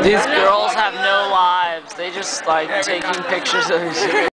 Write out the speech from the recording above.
These girls have no lives. They just like taking pictures of each other.